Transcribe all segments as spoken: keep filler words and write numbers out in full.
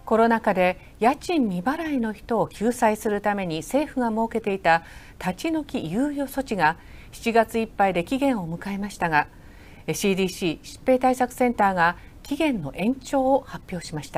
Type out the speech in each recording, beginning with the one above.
コロナ禍で家賃未払いの人を救済するために政府が設けていた立ち退き猶予措置がしちがついっぱいで期限を迎えましたが、 シーディーシー 疾病対策センターが期限の延長を発表しました。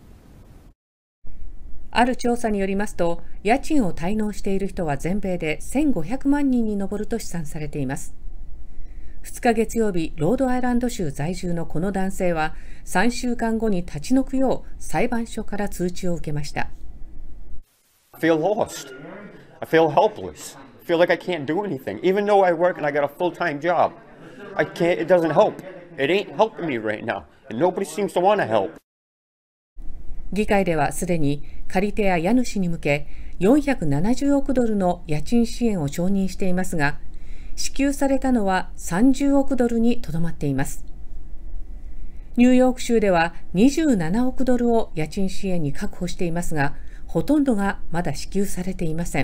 ある調査によりますと、家賃を滞納している人は全米でせんごひゃくまんにんに上ると試算されています。ふつか月曜日、ロードアイランド州在住のこの男性は、さんしゅうかんごに立ち退くよう裁判所から通知を受けました。 I feel lost. I feel helpless. I feel like I can't do anything. Even though I work and I got a full-time job, I can't, it doesn't help. It ain't helping me right now. And nobody seems to want to help. 議会ではすでに借り手や家主に向けよんひゃくななじゅうおくドルの家賃支援を承認していますが、支給されたのはさんじゅうおくドルにとどまっています。ニューヨーク州ではにじゅうななおくドルを家賃支援に確保していますが、ほとんどがまだ支給されていません。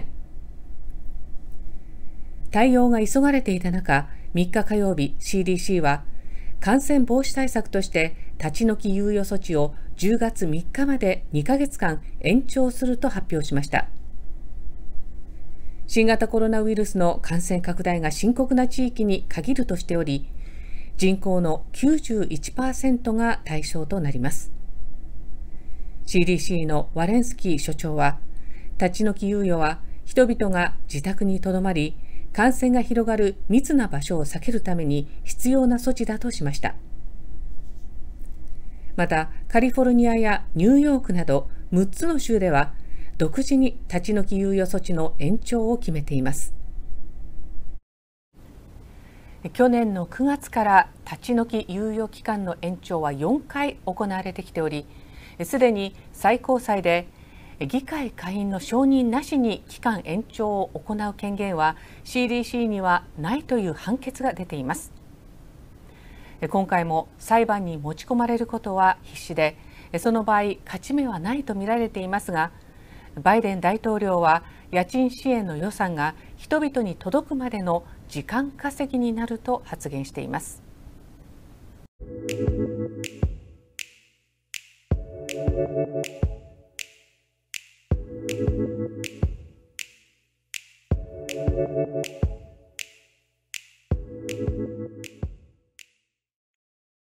対応が急がれていた中、みっか火曜日 シーディーシー は感染防止対策として立ち退き猶予措置をじゅうがつみっかまでにかげつかん延長すると発表しました。新型コロナウイルスの感染拡大が深刻な地域に限るとしており、人口の きゅうじゅういちパーセント が対象となります。シーディーシー のワレンスキー所長は、立ち退き猶予は人々が自宅にとどまり、感染が広がる密な場所を避けるために必要な措置だとしました。また、カリフォルニアやニューヨークなどむっつの州では、独自に立ち退き猶予措置の延長を決めています。去年のくがつから立ち退き猶予期間の延長はよんかい行われてきており、すでに最高裁で議会下院の承認なしに期間延長を行う権限は シーディーシー にはないという判決が出ています。今回も裁判に持ち込まれることは必至で、その場合勝ち目はないと見られていますが、バイデン大統領は家賃支援の予算が人々に届くまでの時間稼ぎになると発言しています。